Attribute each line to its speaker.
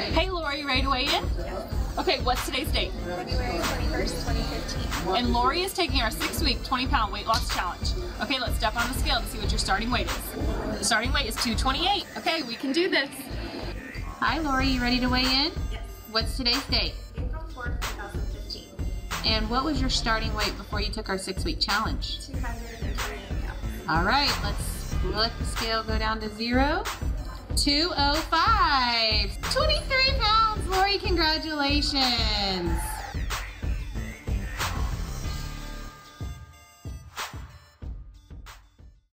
Speaker 1: Hey Laurie, you ready to weigh in? Okay, what's today's date?
Speaker 2: February 21st, 2015.
Speaker 1: And Laurie is taking our 6-week 20-pound weight loss challenge. Okay, let's step on the scale to see what your starting weight is. The starting weight is 228. Okay, we can do this.
Speaker 3: Hi Laurie, you ready to weigh in?
Speaker 2: Yes.
Speaker 3: What's today's date?
Speaker 2: April 4th, 2015.
Speaker 3: And what was your starting weight before you took our 6-week challenge?
Speaker 2: 228 pounds.
Speaker 3: All right, let's let the scale go down to 0. 205. 23 pounds, Laurie, congratulations.